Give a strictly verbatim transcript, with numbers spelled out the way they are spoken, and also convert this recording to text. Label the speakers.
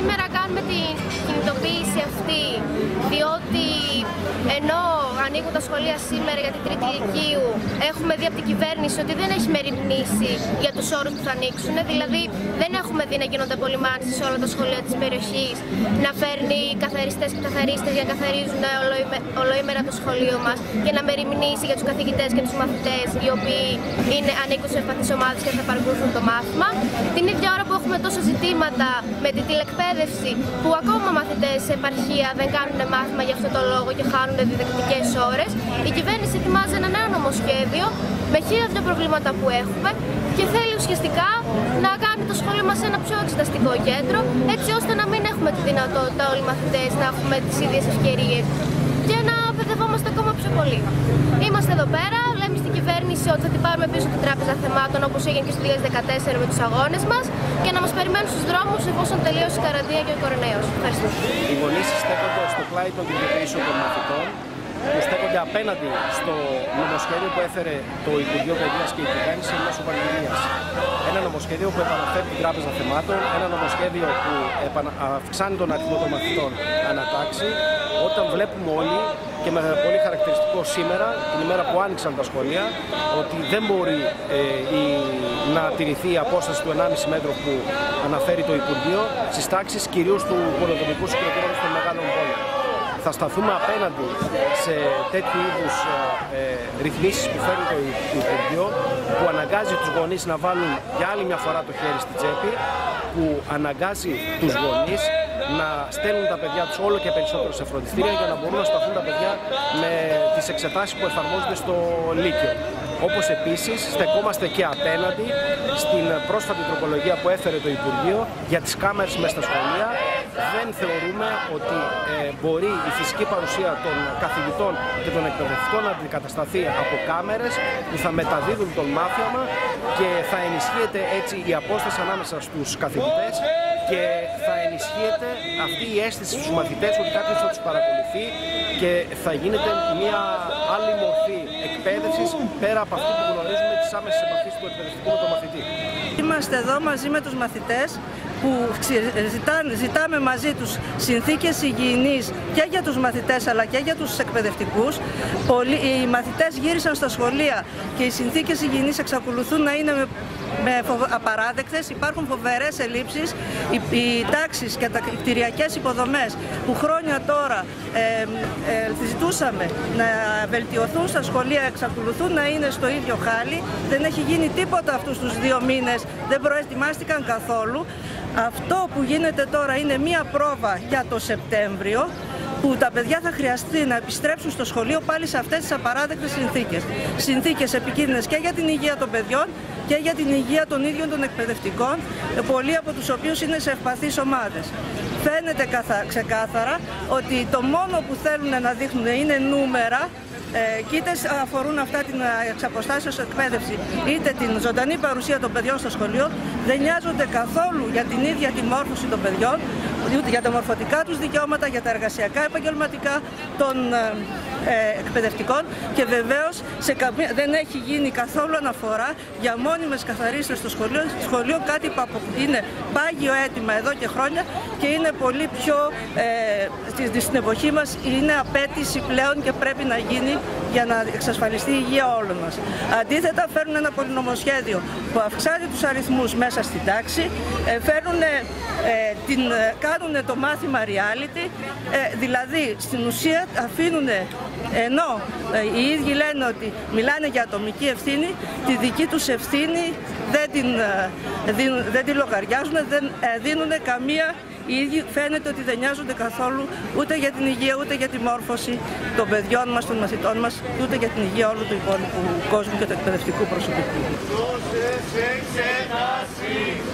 Speaker 1: σήμερα κάνουμε την κινητοποίηση αυτή, διότι ενώ ανοίγουν τα σχολεία σήμερα για την τρίτη ηλικίου, έχουμε δει από την κυβέρνηση ότι δεν έχει μεριμνήσει για τους όρους που θα ανοίξουν. Δηλαδή, δεν έχουμε δει να γίνονται απολυμάνσεις σε όλα τα σχολεία της περιοχής, να φέρνει καθαριστές και καθαρίστες για να καθαρίζουν ολοήμερα το σχολείο μας και να μεριμνήσει για τους καθηγητές και τους μαθητές, οι οποίοι είναι, ανήκουν σε ευπαθείς ομάδες και θα παρακολουθούν το μάθημα. Την ίδια ώρα που έχουμε τόσα ζητήματα με την τηλεκπαίδευση, που ακόμα μαθητές σε επαρχία δεν κάνουν μάθημα για αυτό το λόγο και χάνουν διδακτικές ώρες, η κυβέρνηση ετοιμάζει ένα νέο νομοσχέδιο με χίλια δύο προβλήματα που έχουμε και θέλει ουσιαστικά να κάνει το σχολείο μας ένα πιο εξεταστικό κέντρο, έτσι ώστε να μην έχουμε τη δυνατότητα όλοι οι μαθητές να έχουμε τις ίδιες ευκαιρίες και να παιδευόμαστε ακόμα πιο πολύ. Είμαστε εδώ πέρα, λέμε στην κυβέρνηση ότι θα την πάρουμε πίσω την Τράπεζα Θεμάτων, όπως έγινε και στο δύο χιλιάδες δεκατέσσερα με τους αγώνες μας, και να μας περιμένουν στους δρόμους εφόσον τελείωσε η καραντίνα και ο κορονοϊός. Ευχαριστώ.
Speaker 2: Οι γονείς στέκονται στο πλάι των κινητοποιήσεων των μαθητών, που στέκονται απέναντι στο νομοσχέδιο που έφερε το Υπουργείο Παιδείας και η κυβέρνηση μέσω πανδημίας. Ένα νομοσχέδιο που επαναφέρει την Τράπεζα Θεμάτων, ένα νομοσχέδιο που αυξάνει τον αριθμό των μαθητών ανατάξει, όταν βλέπουμε όλοι, και με πολύ χαρακτηριστικό σήμερα, την ημέρα που άνοιξαν τα σχολεία, ότι δεν μπορεί ε, η, να τηρηθεί η απόσταση του ενάμιση μέτρου που αναφέρει το Υπουργείο στις τάξεις κυρίως του πολεοδομικού συγκροτήματος των μεγάλων πόλεων. Θα σταθούμε απέναντι σε τέτοιου είδους ε, ε, ρυθμίσεις που φέρνει το Υπουργείο, που αναγκάζει τους γονείς να βάλουν για άλλη μια φορά το χέρι στην τσέπη, που αναγκάζει τους γονείς να στέλνουν τα παιδιά τους όλο και περισσότερο σε φροντιστήρια για να μπορούν να σταθούν τα παιδιά με τις εξετάσεις που εφαρμόζονται στο Λύκειο. Όπως επίσης στεκόμαστε και απέναντι στην πρόσφατη τροπολογία που έφερε το Υπουργείο για τις κάμερες μέσα στα σχολεία. Δεν θεωρούμε ότι ε, μπορεί η φυσική παρουσία των καθηγητών και των εκπαιδευτικών να αντικατασταθεί από κάμερες που θα μεταδίδουν τον μάθημα, και θα ενισχύεται έτσι η απόσταση ανάμεσα στους καθηγητές και θα ενισχύεται αυτή η αίσθηση στους μαθητές ότι κάποιος θα τους παρακολουθεί και θα γίνεται μια άλλη μορφή εκπαίδευσης πέρα από αυτή που γνωρίζουμε, τις άμεσες επαφές του εκπαιδευτικού με τον μαθητή.
Speaker 3: Είμαστε εδώ μαζί με τους μαθητές που ζητάνε, ζητάμε μαζί τους συνθήκες υγιεινής και για τους μαθητές αλλά και για τους εκπαιδευτικούς. Πολλοί, οι μαθητές γύρισαν στα σχολεία και οι συνθήκες υγιεινής εξακολουθούν να είναι με, με απαράδεκτες. Υπάρχουν φοβερές ελλείψεις. Οι, οι τάξεις και τα κτηριακές υποδομές που χρόνια τώρα ε, ε, ζητούσαμε να βελτιωθούν στα σχολεία εξακολουθούν να είναι στο ίδιο χάλι. Δεν έχει γίνει τίποτα αυτούς τους δύο μήνες, δεν προετοιμάστηκαν καθόλου. Αυτό που γίνεται τώρα είναι μία πρόβα για το Σεπτέμβριο, που τα παιδιά θα χρειαστεί να επιστρέψουν στο σχολείο πάλι σε αυτές τις απαράδεκτες συνθήκες. Συνθήκες επικίνδυνες και για την υγεία των παιδιών και για την υγεία των ίδιων των εκπαιδευτικών, πολλοί από τους οποίους είναι σε ευπαθείς ομάδες. Φαίνεται ξεκάθαρα ότι το μόνο που θέλουν να δείχνουν είναι νούμερα, Ε, και είτε αφορούν αυτά την εξαποστάσεως εκπαίδευση είτε την ζωντανή παρουσία των παιδιών στο σχολείο, δεν νοιάζονται καθόλου για την ίδια τη μόρφωση των παιδιών, για τα μορφωτικά τους δικαιώματα, για τα εργασιακά επαγγελματικά των ε, εκπαιδευτικών, και βεβαίως σε καμία, δεν έχει γίνει καθόλου αναφορά για μόνιμες καθαρίστες στο σχολείο, σχολείο κάτι που είναι πάγιο αίτημα εδώ και χρόνια και είναι πολύ πιο ε, στην εποχή μας είναι απέτηση πλέον και πρέπει να γίνει για να εξασφαλιστεί η υγεία όλων μας. Αντίθετα, φέρνουν ένα πολυνομοσχέδιο που αυξάνει τους αριθμούς μέσα στην τάξη, φέρνουν, ε, την, κάνουν το μάθημα reality, ε, δηλαδή στην ουσία αφήνουν, ενώ ε, οι ίδιοι λένε ότι μιλάνε για ατομική ευθύνη, τη δική τους ευθύνη δεν την, ε, δεν την λογαριάζουν, δεν ε, δίνουν καμία. Οι ίδιοι φαίνεται ότι δεν νοιάζονται καθόλου ούτε για την υγεία, ούτε για τη μόρφωση των παιδιών μας, των μαθητών μας, ούτε για την υγεία όλου του υπόλοιπου κόσμου και του εκπαιδευτικού προσωπικού.